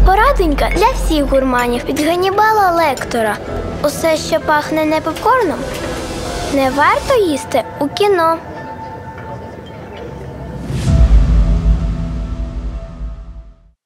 Порадонька для всіх гурманів від Ганнібала Лектора. Усе, що пахне не попкорном, не варто їсти у кіно.